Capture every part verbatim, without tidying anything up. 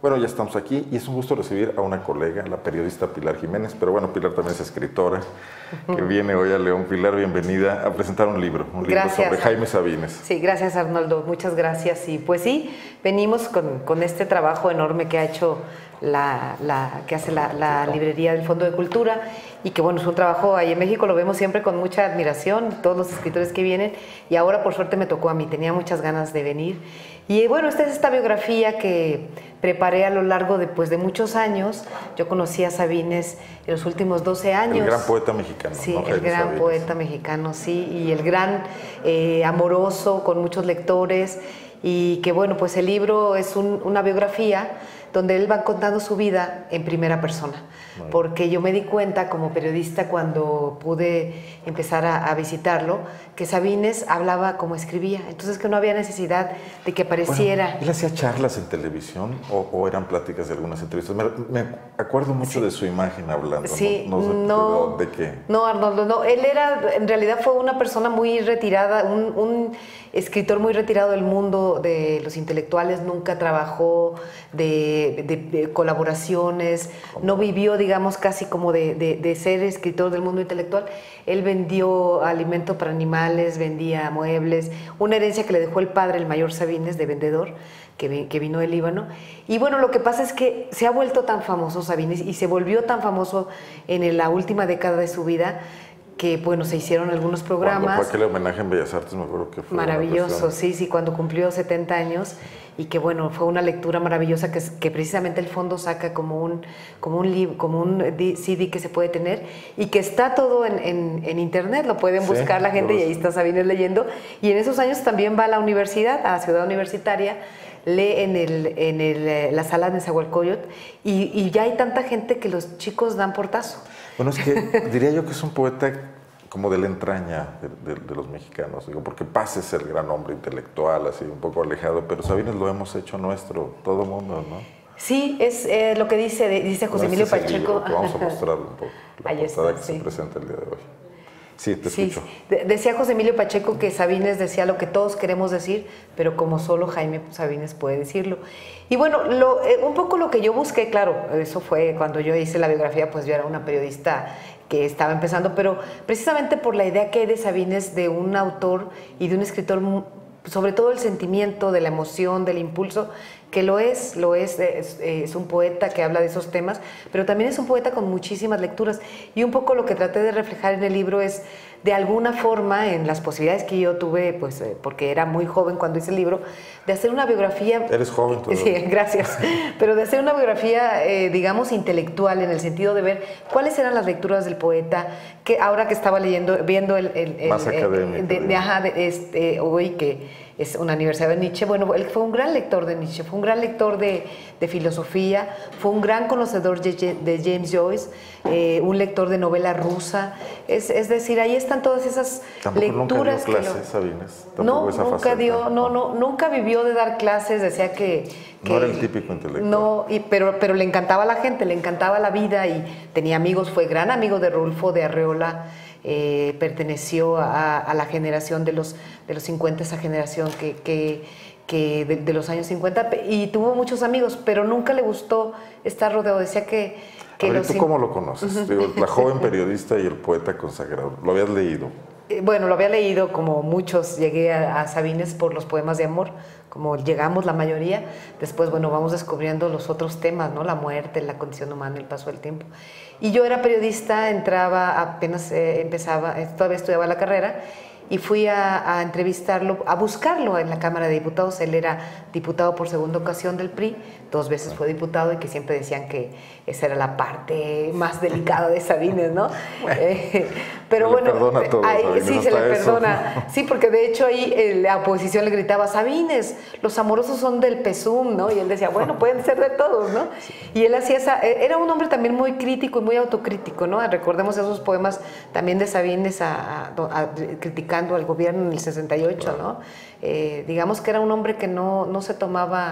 Bueno, ya estamos aquí y es un gusto recibir a una colega, la periodista Pilar Jiménez, pero bueno, Pilar también es escritora, que viene hoy a León. Pilar, bienvenida a presentar un libro, un libro gracias, sobre Jaime Sabines. Sí, gracias Arnoldo, muchas gracias. Y pues sí, venimos con, con este trabajo enorme que ha hecho la, la que hace la, la librería del Fondo de Cultura y que bueno, es un trabajo ahí en México, lo vemos siempre con mucha admiración, todos los escritores que vienen, y ahora por suerte me tocó a mí, tenía muchas ganas de venir. Y bueno, esta es esta biografía que preparé a lo largo de, pues, de muchos años. Yo conocí a Sabines en los últimos doce años. El gran poeta mexicano. Sí, ¿no? el gran Sabines. poeta mexicano, sí, y el gran eh, amoroso con muchos lectores. Y que bueno, pues el libro es un, una biografía donde él va contando su vida en primera persona. Bueno. Porque yo me di cuenta como periodista cuando pude empezar a, a visitarlo, que Sabines hablaba como escribía, entonces que no había necesidad de que apareciera. Bueno, ¿él hacía charlas en televisión o, o eran pláticas de algunas entrevistas? Me, me acuerdo mucho sí. de su imagen hablando, sí, no, no sé no, de, de qué. No, Arnoldo, no, él era, en realidad fue una persona muy retirada, un, un escritor muy retirado del mundo de los intelectuales, nunca trabajó de, de, de colaboraciones, no vivió, digamos, casi como de, de, de ser escritor del mundo intelectual. Él vendió alimento para animales, vendía muebles, una herencia que le dejó el padre, el mayor Sabines, de vendedor, que, que vino del Líbano. Y bueno, lo que pasa es que se ha vuelto tan famoso Sabines y se volvió tan famoso en la última década de su vida que, bueno, se hicieron algunos programas. Cuando fue aquel homenaje en Bellas Artes, me acuerdo que fue maravilloso, sí, sí, cuando cumplió setenta años, y que, bueno, fue una lectura maravillosa que, que precisamente el fondo saca como un, como un, libro, como un C D que se puede tener y que está todo en, en, en internet, lo pueden buscar sí, la gente y ahí está Sabines leyendo. Y en esos años también va a la universidad, a la Ciudad Universitaria, lee en, el, en el, la sala de Nezahualcóyotl y, y ya hay tanta gente que los chicos dan portazo. Bueno, es que diría yo que es un poeta como de la entraña de, de, de los mexicanos, digo, porque Paz es el gran hombre intelectual, así un poco alejado, pero Sabines lo hemos hecho nuestro, todo el mundo, ¿no? Sí, es eh, lo que dice, dice José Emilio no, este Pacheco. Libro, vamos a mostrarlo un poco, la Ahí portada está, que sí. se presenta el día de hoy. Sí, te sí, escucho. De decía José Emilio Pacheco que Sabines decía lo que todos queremos decir, pero como solo Jaime Sabines puede decirlo. Y bueno, lo, eh, un poco lo que yo busqué, claro, eso fue cuando yo hice la biografía, pues yo era una periodista que estaba empezando, pero precisamente por la idea que hay de Sabines, de un autor y de un escritor, sobre todo el sentimiento, de la emoción, del impulso, que lo es, lo es, es, es un poeta que habla de esos temas, pero también es un poeta con muchísimas lecturas. Y un poco lo que traté de reflejar en el libro es, de alguna forma, en las posibilidades que yo tuve, pues porque era muy joven cuando hice el libro, de hacer una biografía... Eres joven todavía. Sí, gracias. Pero de hacer una biografía, eh, digamos, intelectual, en el sentido de ver cuáles eran las lecturas del poeta, que ahora que estaba leyendo, viendo el... el, el Más académico. De, de, ajá, de, este, hoy que es un aniversario de Nietzsche, bueno, él fue un gran lector de Nietzsche, fue un gran lector de, de filosofía, fue un gran conocedor de, de James Joyce, eh, un lector de novela rusa, es, es decir, ahí están todas esas Tampoco lecturas. Nunca dio clases, que lo, Sabines. no, esa nunca faceta, dio, no, no, nunca vivió de dar clases, decía que... que no era el típico intelectual. No, y, pero, pero le encantaba a la gente, le encantaba la vida y tenía amigos, fue gran amigo de Rulfo de Arreola. Eh, perteneció a, a la generación de los, de los cincuenta, esa generación que, que, que de, de los años cincuenta, y tuvo muchos amigos, pero nunca le gustó estar rodeado, decía que... que a ver, los ¿tú cómo lo conoces? Digo, la joven periodista y el poeta consagrado, ¿lo habías leído? Eh, bueno, lo había leído como muchos, llegué a, a Sabines por los poemas de amor, como llegamos la mayoría, después, bueno, vamos descubriendo los otros temas, ¿no? La muerte, la condición humana, el paso del tiempo. Y yo era periodista, entraba, apenas eh, empezaba, eh, todavía estudiaba la carrera, y fui a, a entrevistarlo, a buscarlo en la Cámara de Diputados. Él era diputado por segunda ocasión del P R I, dos veces fue diputado y que siempre decían que esa era la parte más delicada de Sabines, ¿no? Bueno, eh, pero se bueno, le perdona todo, ahí, Sabines, sí, se le eso. perdona. Sí, porque de hecho ahí eh, la oposición le gritaba, Sabines, los amorosos son del P S U M, ¿no? Y él decía, bueno, pueden ser de todos, ¿no? Sí. Y él hacía esa, era un hombre también muy crítico y muy autocrítico, ¿no? Recordemos esos poemas también de Sabines a, a, a, criticando al gobierno en el sesenta y ocho, claro. ¿no? Eh, digamos que era un hombre que no, no se tomaba,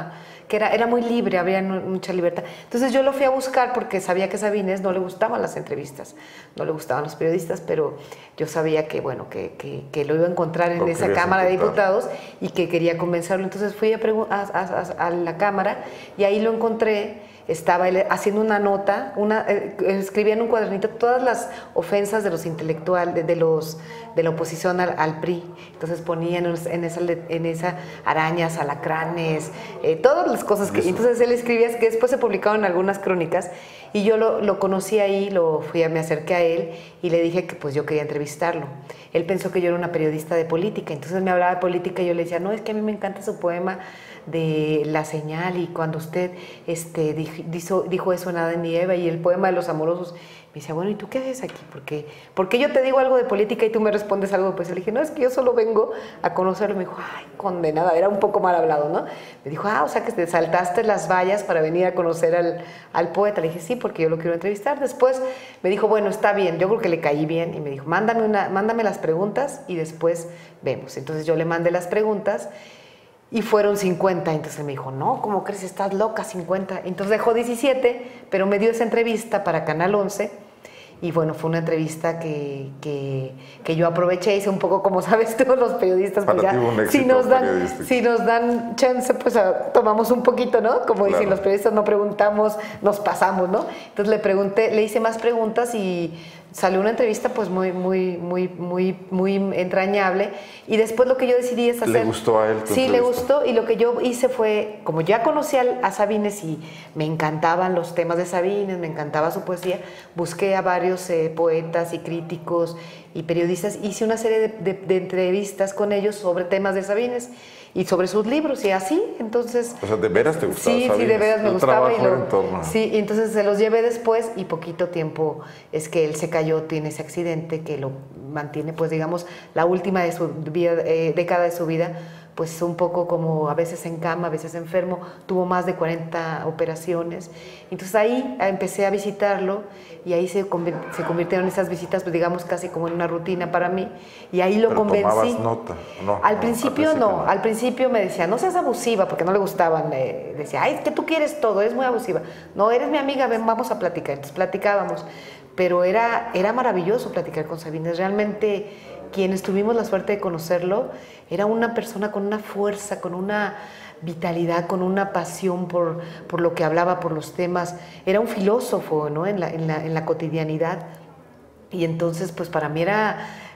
que era, era muy libre, había mucha libertad. Entonces yo lo fui a buscar porque sabía que a Sabines no le gustaban las entrevistas, no le gustaban los periodistas, pero yo sabía que, bueno, que, que, que lo iba a encontrar en esa Cámara de Diputados y que quería convencerlo. Entonces fui a, a, a, a la Cámara y ahí lo encontré. Estaba él haciendo una nota, una, eh, escribía en un cuadernito todas las ofensas de los intelectuales, de, de, los, de la oposición al, al P R I. Entonces ponían en esa, en esa arañas, alacranes, eh, todas las cosas que... Entonces él escribía, que después se publicaron algunas crónicas, y yo lo, lo conocí ahí, lo fui a, me acerqué a él y le dije que pues yo quería entrevistarlo. Él pensó que yo era una periodista de política, entonces me hablaba de política y yo le decía, no, es que a mí me encanta su poema de La Señal, y cuando usted este, dijo, dijo eso en Adán y Eva, y el poema de los amorosos, me decía, bueno, ¿y tú qué haces aquí? ¿Por qué? ¿Por qué yo te digo algo de política y tú me respondes algo? Pues le dije, no, es que yo solo vengo a conocerlo. Me dijo, ay, condenada, era un poco mal hablado, ¿no? Me dijo, ah, o sea que te saltaste las vallas para venir a conocer al, al poeta. Le dije, sí, porque yo lo quiero entrevistar. Después me dijo, bueno, está bien, yo creo que le caí bien, y me dijo, mándame, una, mándame las preguntas y después vemos. Entonces yo le mandé las preguntas y fueron cincuenta, entonces me dijo, no, ¿cómo crees? Estás loca, cincuenta. Entonces dejó diecisiete, pero me dio esa entrevista para Canal once, y bueno, fue una entrevista que, que, que yo aproveché, hice un poco como sabes todos los periodistas, pues ya, si nos, dan, si nos dan chance, pues a, tomamos un poquito, ¿no? Como claro. Dicen los periodistas, no preguntamos, nos pasamos, ¿no? Entonces le pregunté, le hice más preguntas y salió una entrevista pues muy, muy, muy, muy, muy entrañable, y después lo que yo decidí es hacer... ¿Le gustó a él tu Sí, entrevista? Le gustó, y lo que yo hice fue, como ya conocía a Sabines y me encantaban los temas de Sabines, me encantaba su poesía, busqué a varios eh, poetas y críticos y periodistas, hice una serie de, de, de entrevistas con ellos sobre temas de Sabines y sobre sus libros, y así, entonces... O sea, ¿de veras te gustaba Sí, Sabines? sí, de veras me El gustaba. Y lo, en torno. Sí, y entonces se los llevé después, y poquito tiempo es que él se cayó, tiene ese accidente que lo mantiene, pues digamos, la última de su vida, eh, década de su vida, pues un poco como a veces en cama, a veces enfermo, tuvo más de cuarenta operaciones. Entonces ahí empecé a visitarlo, y ahí se, se convirtieron esas visitas, pues digamos, casi como en una rutina para mí, y ahí lo ¿Pero convencí. tomabas nota? No, al no, principio al no, no, al principio me decía, no seas abusiva, porque no le gustaban, eh, decía, ay, es que tú quieres todo, eres muy abusiva. No, eres mi amiga, ven, vamos a platicar. Entonces platicábamos, pero era, era maravilloso platicar con Sabines, realmente quienes tuvimos la suerte de conocerlo, era una persona con una fuerza, con una vitalidad, con una pasión por, por lo que hablaba, por los temas. Era un filósofo, ¿no? en, la, en, la, en la cotidianidad, y entonces pues para mí era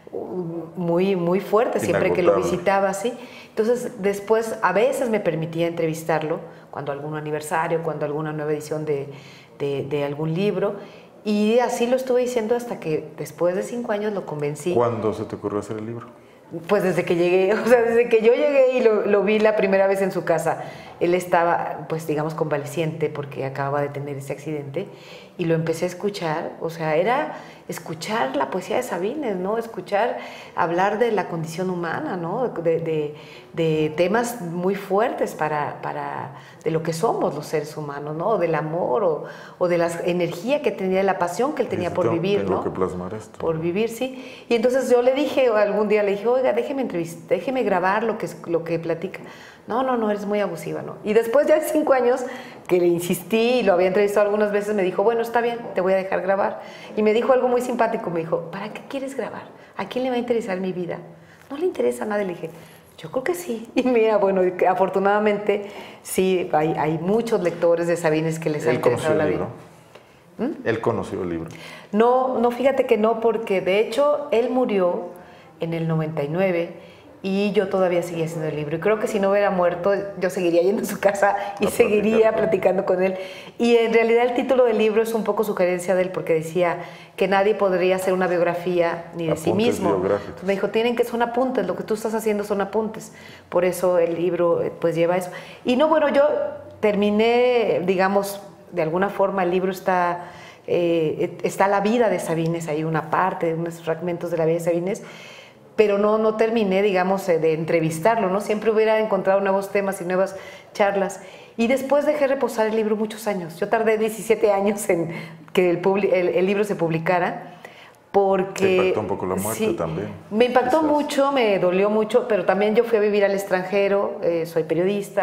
muy, muy fuerte siempre que lo visitaba, ¿sí? Entonces después a veces me permitía entrevistarlo cuando algún aniversario, cuando alguna nueva edición de, de, de algún libro, y así lo estuve diciendo hasta que después de cinco años lo convencí. ¿Cuándo se te ocurrió hacer el libro? Pues desde que llegué, o sea, desde que yo llegué y lo, lo vi la primera vez en su casa. Él estaba, pues digamos, convaleciente porque acababa de tener ese accidente, y lo empecé a escuchar. O sea, era escuchar la poesía de Sabines, ¿no? Escuchar hablar de la condición humana, ¿no? De, de, de temas muy fuertes para, para de lo que somos los seres humanos, ¿no? Del amor, o, o de la energía que tenía, de la pasión que él tenía por tengo, vivir, tengo ¿no? que plasmar esto. Por vivir, sí. Y entonces yo le dije, algún día le dije, oiga, déjeme entrevistar, déjeme grabar lo que, lo que platica. No, no, no, eres muy abusiva, ¿no? Y después ya de cinco años que le insistí y lo había entrevistado algunas veces, me dijo, bueno, está bien, te voy a dejar grabar. Y me dijo algo muy simpático, me dijo, ¿para qué quieres grabar? ¿A quién le va a interesar mi vida? No le interesa a nadie. Le dije, yo creo que sí. Y mira, bueno, afortunadamente sí, hay, hay muchos lectores de Sabines que les ha interesado la vida. ¿Mm? ¿Él conoció el libro? No, no, fíjate que no, porque de hecho él murió en el noventa y nueve y yo todavía seguía haciendo el libro. Y creo que si no hubiera muerto, yo seguiría yendo a su casa y a seguiría platicando con él. Y en realidad el título del libro es un poco sugerencia de él, porque decía que nadie podría hacer una biografía ni de apuntes sí mismo. Biográficos. Me dijo, tienen que son apuntes, lo que tú estás haciendo son apuntes. Por eso el libro pues lleva eso. Y no, bueno, yo terminé, digamos, de alguna forma el libro está... Eh, está la vida de Sabines, hay una parte, unos fragmentos de la vida de Sabines, pero no, no terminé, digamos, de entrevistarlo, ¿no? Siempre hubiera encontrado nuevos temas y nuevas charlas. Y después dejé reposar el libro muchos años. Yo tardé diecisiete años en que el, el, el libro se publicara, porque... Te impactó un poco la muerte sí, también. Me impactó quizás. mucho, me dolió mucho, pero también yo fui a vivir al extranjero, eh, soy periodista,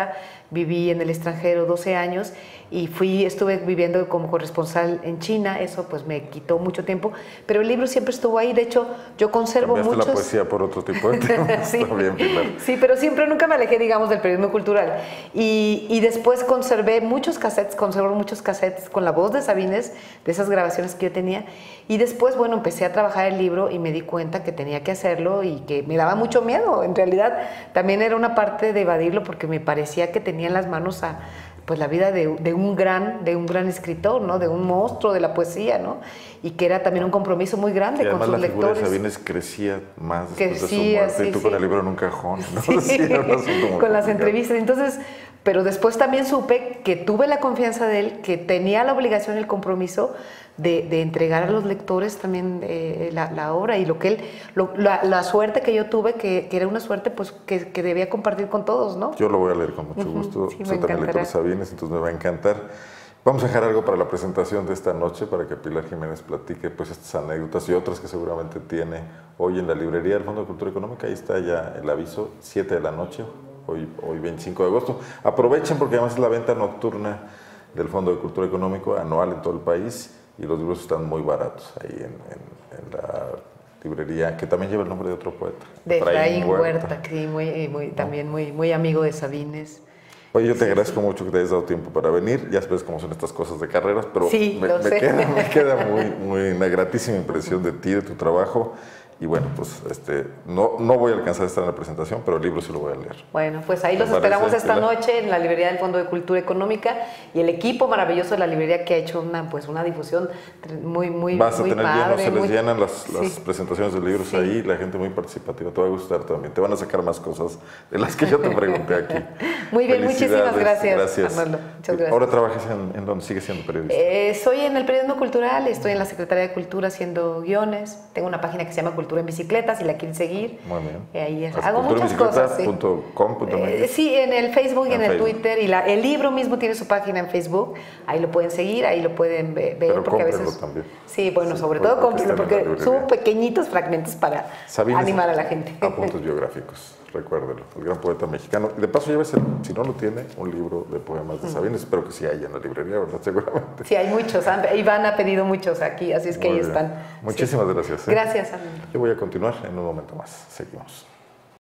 viví en el extranjero doce años y fui, estuve viviendo como corresponsal en China, eso pues me quitó mucho tiempo, pero el libro siempre estuvo ahí, de hecho yo conservo Cambiaste muchos... la poesía por otro tipo de temas, sí, está bien, Pilar. sí, pero siempre nunca me alejé, digamos, del periodismo cultural. Y, y después conservé muchos cassettes, conservo muchos cassettes con la voz de Sabines, de esas grabaciones que yo tenía, y después, bueno, empecé a trabajar el libro y me di cuenta que tenía que hacerlo y que me daba mucho miedo, en realidad también era una parte de evadirlo porque me parecía que tenía en las manos a pues la vida de, de un gran de un gran escritor, ¿no? De un monstruo de la poesía, ¿no? Y que era también un compromiso muy grande con sus la lectores. Figura de Sabines crecía más después Crecía, de su muerte, sí, y tú sí. con el libro en un cajón, ¿no? Sí, Sí, era un asunto muy con complicado. las entrevistas. Entonces, pero después también supe que tuve la confianza de él, que tenía la obligación, el compromiso de, de entregar a los lectores también eh, la, la obra y lo que él, lo, la, la suerte que yo tuve, que, que era una suerte pues que, que debía compartir con todos, ¿no? Yo lo voy a leer con mucho gusto. Uh-huh, sí, Soy también lector de Sabines, entonces me va a encantar. Vamos a dejar algo para la presentación de esta noche para que Pilar Jiménez platique pues estas anécdotas y otras que seguramente tiene hoy en la librería del Fondo de Cultura Económica. Ahí está ya el aviso, siete de la noche, hoy, hoy veinticinco de agosto. Aprovechen porque además es la venta nocturna del Fondo de Cultura Económico anual en todo el país y los libros están muy baratos ahí en, en, en la librería, que también lleva el nombre de otro poeta. De Efraín Huerta, Huerta que muy, muy, ¿no? También muy, muy amigo de Sabines. Oye, yo te agradezco mucho que te hayas dado tiempo para venir. Ya sabes cómo son estas cosas de carreras, pero sí, me, lo me, sé. Queda, me queda muy, muy una gratísima impresión de ti, de tu trabajo. Y bueno, pues este, no, no voy a alcanzar a estar en la presentación, pero el libro sí lo voy a leer. Bueno, pues ahí los esperamos esta noche en la librería del Fondo de Cultura Económica y el equipo maravilloso de la librería que ha hecho una, pues, una difusión muy, muy, Vas a muy tener padre. lleno, se muy... les llenan las, sí. las presentaciones de libros sí. ahí, la gente muy participativa, te va a gustar también. Te van a sacar más cosas de las que yo te pregunté aquí. Muy bien, muchísimas gracias, gracias. Arnoldo. Muchas gracias. ¿Ahora trabajas en, en dónde? ¿Sigues siendo periodista? Eh, soy en el periodismo cultural, estoy en la Secretaría de Cultura haciendo guiones. Tengo una página que se llama Cultura en Bicicleta, si la quieren seguir. Muy bien. Eh, ahí es, hago muchas cosas. Sí. .com, eh, sí, en el Facebook y en, en el Facebook. Twitter. Y la, el libro mismo tiene su página en Facebook. Ahí lo pueden seguir, ahí lo pueden ver. Pero porque a veces también. Sí, bueno, sí, sobre todo cómprenlo porque subo pequeñitos fragmentos para Sabines, animar a la gente. Apuntes biográficos, recuérdelo, el gran poeta mexicano. Y de paso, llévese, si no lo tiene, un libro de poemas de Sabines. Espero que sí haya en la librería, ¿verdad? Seguramente. Sí, hay muchos. Iván ha pedido muchos aquí, así es que Muy ahí bien. están. Muchísimas sí. gracias. ¿eh? Gracias, Arnoldo. Yo voy a continuar en un momento más. Seguimos.